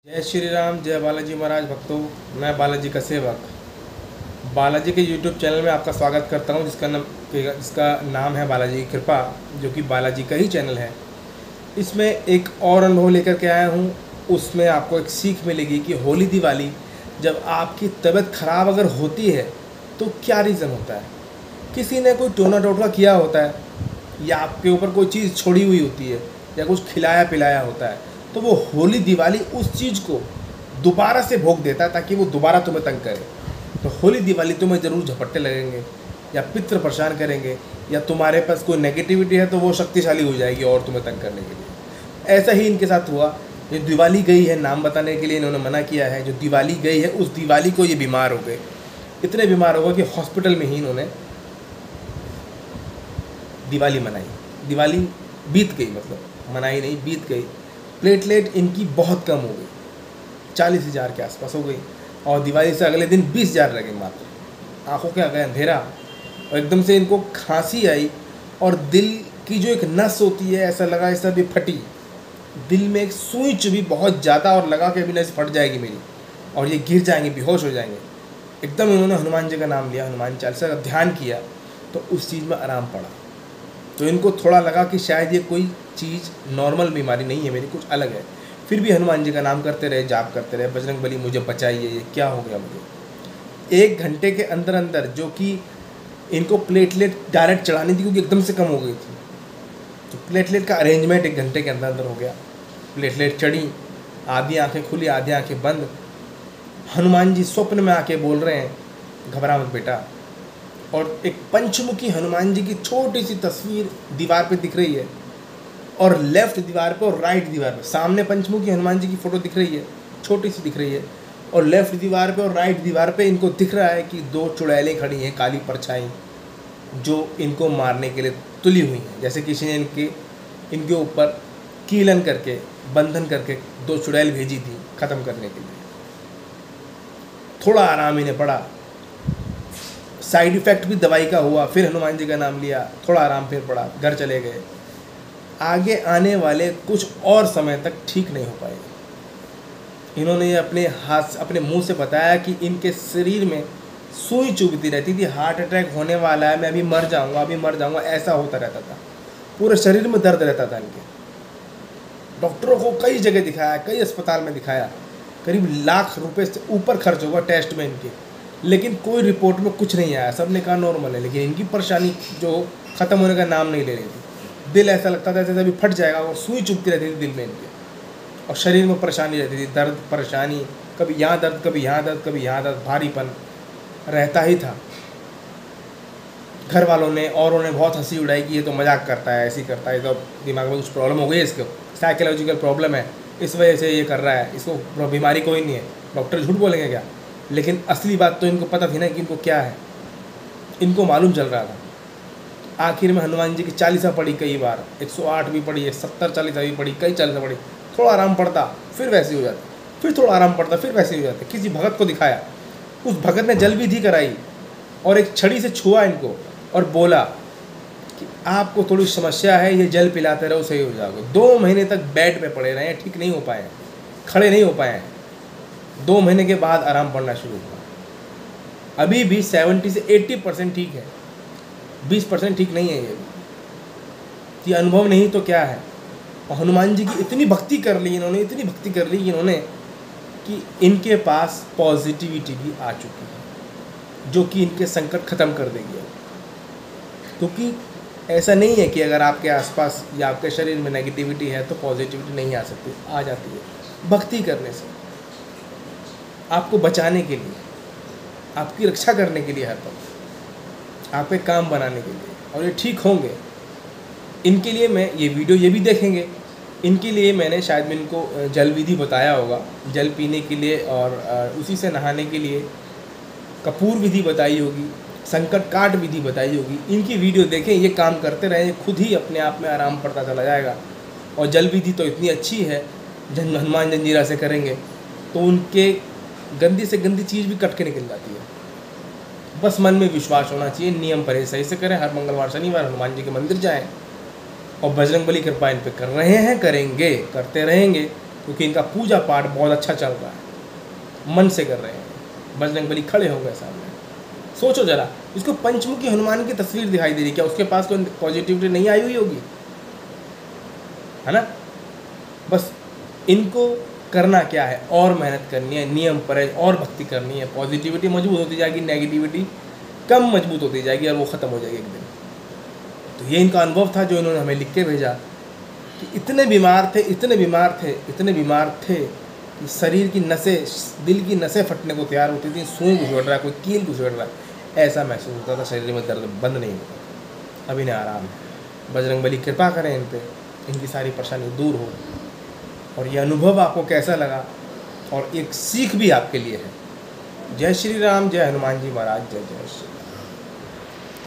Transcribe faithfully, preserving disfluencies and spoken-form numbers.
जय श्री राम, जय बालाजी महाराज भक्तों। मैं बालाजी का सेवक बालाजी के यूट्यूब चैनल में आपका स्वागत करता हूं, जिसका नाम जिसका नाम है बालाजी की कृपा, जो कि बालाजी का ही चैनल है। इसमें एक और अनुभव लेकर के आया हूं। उसमें आपको एक सीख मिलेगी कि होली दिवाली जब आपकी तबीयत खराब अगर होती है तो क्या रीज़न होता है। किसी ने कोई टोना टोटका किया होता है, या आपके ऊपर कोई चीज़ छोड़ी हुई होती है, या कुछ खिलाया पिलाया होता है, तो वो होली दिवाली उस चीज़ को दोबारा से भोग देता है ताकि वो दोबारा तुम्हें तंग करे। तो होली दिवाली तुम्हें ज़रूर झपट्टे लगेंगे, या पितृ परेशान करेंगे, या तुम्हारे पास कोई नेगेटिविटी है तो वो शक्तिशाली हो जाएगी और तुम्हें तंग करने के लिए। ऐसा ही इनके साथ हुआ। जो दिवाली गई है, नाम बताने के लिए इन्होंने मना किया है, जो दिवाली गई है उस दिवाली को ये बीमार हो गए। इतने बीमार हो गए कि हॉस्पिटल में ही इन्होंने दिवाली मनाई। दिवाली बीत गई, मतलब मनाई नहीं, बीत गई। प्लेटलेट इनकी बहुत कम हो गई, चालीस हज़ार के आसपास हो गई, और दिवाली से अगले दिन बीस हज़ार रह गए मात्र। आँखों के आगे अंधेरा, और एकदम से इनको खांसी आई, और दिल की जो एक नस होती है, ऐसा लगा ऐसा भी फटी। दिल में एक सुई चुभी बहुत ज़्यादा, और लगा कि अभी नस फट जाएगी मेरी, और ये गिर जाएंगे, बेहोश हो जाएंगे। एकदम इन्होंने हनुमान जी का नाम लिया, हनुमान चालीसा का ध्यान किया, तो उस चीज़ में आराम पड़ा। तो इनको थोड़ा लगा कि शायद ये कोई चीज़ नॉर्मल बीमारी नहीं है मेरी, कुछ अलग है। फिर भी हनुमान जी का नाम करते रहे, जाप करते रहे, बजरंग बली मुझे बचाइए, ये क्या हो गया मुझे। एक घंटे के अंदर अंदर, जो कि इनको प्लेटलेट डायरेक्ट चढ़ानी थी क्योंकि एकदम से कम हो गई थी, तो प्लेटलेट का अरेंजमेंट एक घंटे के अंदर अंदर हो गया। प्लेटलेट चढ़ी, आधी आँखें खुली, आधी आँखें बंद। हनुमान जी स्वप्न में आके बोल रहे हैं, घबरा मत बेटा। और एक पंचमुखी हनुमान जी की छोटी सी तस्वीर दीवार पे दिख रही है, और लेफ्ट दीवार पे और राइट दीवार पे, सामने पंचमुखी हनुमान जी की फ़ोटो दिख रही है, छोटी सी दिख रही है, और लेफ्ट दीवार पे और राइट दीवार पे इनको दिख रहा है कि दो चुड़ैलें खड़ी हैं, काली परछाई, जो इनको मारने के लिए तुली हुई हैं। जैसे किसी ने इनके इनके ऊपर कीलन करके, बंधन करके दो चुड़ैल भेजी थी ख़त्म करने के लिए। थोड़ा आराम इन्हें पड़ा, साइड इफ़ेक्ट भी दवाई का हुआ, फिर हनुमान जी का नाम लिया, थोड़ा आराम फिर पड़ा, घर चले गए। आगे आने वाले कुछ और समय तक ठीक नहीं हो पाएगी। इन्होंने अपने हाथ अपने मुंह से बताया कि इनके शरीर में सुई चुभती रहती थी, हार्ट अटैक होने वाला है, मैं अभी मर जाऊंगा, अभी मर जाऊंगा, ऐसा होता रहता था। पूरे शरीर में दर्द रहता था इनके। डॉक्टरों को कई जगह दिखाया, कई अस्पताल में दिखाया, करीब लाख रुपए से ऊपर खर्च होगा टेस्ट में इनके, लेकिन कोई रिपोर्ट में कुछ नहीं आया। सब ने कहा नॉर्मल है, लेकिन इनकी परेशानी जो ख़त्म होने का नाम नहीं ले रही थी। दिल ऐसा लगता था जैसे अभी फट जाएगा, और सुई चुभती रहती थी दिल में इनके, और शरीर में परेशानी रहती थी, दर्द परेशानी, कभी यहाँ दर्द, कभी यहाँ दर्द, कभी यहाँ दर्द, भारीपन रहता ही था। घर वालों ने औरों ने बहुत हंसी उड़ाई कि ये तो मजाक करता है, ऐसी करता है, तो दिमाग में कुछ प्रॉब्लम हो गई है, इसको साइकोलॉजिकल प्रॉब्लम है, इस वजह से ये कर रहा है, इसको बीमारी कोई नहीं है। डॉक्टर झूठ बोलेंगे क्या? लेकिन असली बात तो इनको पता थी ना कि इनको क्या है, इनको मालूम चल रहा था। आखिर में हनुमान जी की चालीसा पढ़ी कई बार, एक सौ आठ भी पढ़ी है, सत्तर चालीसा भी पढ़ी, कई चालीसा पढ़ी। थोड़ा आराम पड़ता, फिर वैसे हो जाता, फिर थोड़ा आराम पड़ता, फिर वैसे हो जाते। किसी भगत को दिखाया, उस भगत ने जल विधि कराई, और एक छड़ी से छुआ इनको, और बोला कि आपको थोड़ी समस्या है, ये जल पिलाते रहो, सही हो जाओगे। दो महीने तक बेड पे पड़े रहे, ठीक नहीं हो पाए, खड़े नहीं हो पाए। दो महीने के बाद आराम पड़ना शुरू हुआ। अभी भी सत्तर से अस्सी परसेंट ठीक है, बीस परसेंट ठीक नहीं है। ये ये अनुभव नहीं तो क्या है। और हनुमान जी की इतनी भक्ति कर ली इन्होंने, इतनी भक्ति कर ली इन्होंने, कि इनके पास पॉजिटिविटी भी आ चुकी है, जो कि इनके संकट ख़त्म कर देगी। क्योंकि ऐसा नहीं है कि अगर आपके आसपास या आपके शरीर में नेगेटिविटी है तो पॉजिटिविटी नहीं आ सकती, आ जाती है। भक्ति करने से, आपको बचाने के लिए, आपकी रक्षा करने के लिए, हर पल आपके काम बनाने के लिए, और ये ठीक होंगे। इनके लिए मैं ये वीडियो ये भी देखेंगे। इनके लिए मैंने शायद मैं इनको जल विधि बताया होगा, जल पीने के लिए, और उसी से नहाने के लिए कपूर विधि बताई होगी, संकट काट विधि बताई होगी। इनकी वीडियो देखें, ये काम करते रहें, खुद ही अपने आप में आराम पड़ता चला जाएगा। और जल विधि तो इतनी अच्छी है, जन हनुमान जंजीरा से करेंगे तो उनके गंदी से गंदी चीज़ भी कट के निकल जाती है। बस मन में विश्वास होना चाहिए, नियम परहेज सही से करें, हर मंगलवार शनिवार हनुमान जी के मंदिर जाएं, और बजरंग बली कृपा इन पे कर रहे हैं, करेंगे, करते रहेंगे, क्योंकि इनका पूजा पाठ बहुत अच्छा चल रहा है, मन से कर रहे हैं। बजरंगबली खड़े हो गए सामने। सोचो जरा, इसको पंचमुखी हनुमान की तस्वीर दिखाई दे रही, क्या उसके पास कोई पॉजिटिविटी नहीं आई हुई होगी, है ना? बस इनको करना क्या है, और मेहनत करनी है, नियम पर है, और भक्ति करनी है, पॉजिटिविटी मजबूत होती जाएगी, नेगेटिविटी कम मजबूत होती जाएगी और वो ख़त्म हो जाएगी एक दिन। तो ये इनका अनुभव था जो इन्होंने हमें लिख के भेजा कि इतने बीमार थे, इतने बीमार थे, इतने बीमार थे कि शरीर की नसें, दिल की नसें फटने को तैयार होती थी, सूंह घुसड़ रहा है, कोई कील घुसड़ रहा है, ऐसा महसूस होता था, शरीर में दर्द बंद नहीं होता। अब इन्हें आराम है। बजरंगबली कृपा करें इन पे, इनकी सारी परेशानी दूर हो। और ये अनुभव आपको कैसा लगा, और एक सीख भी आपके लिए है। जय श्री राम, जय हनुमान जी महाराज, जय जय श्री राम।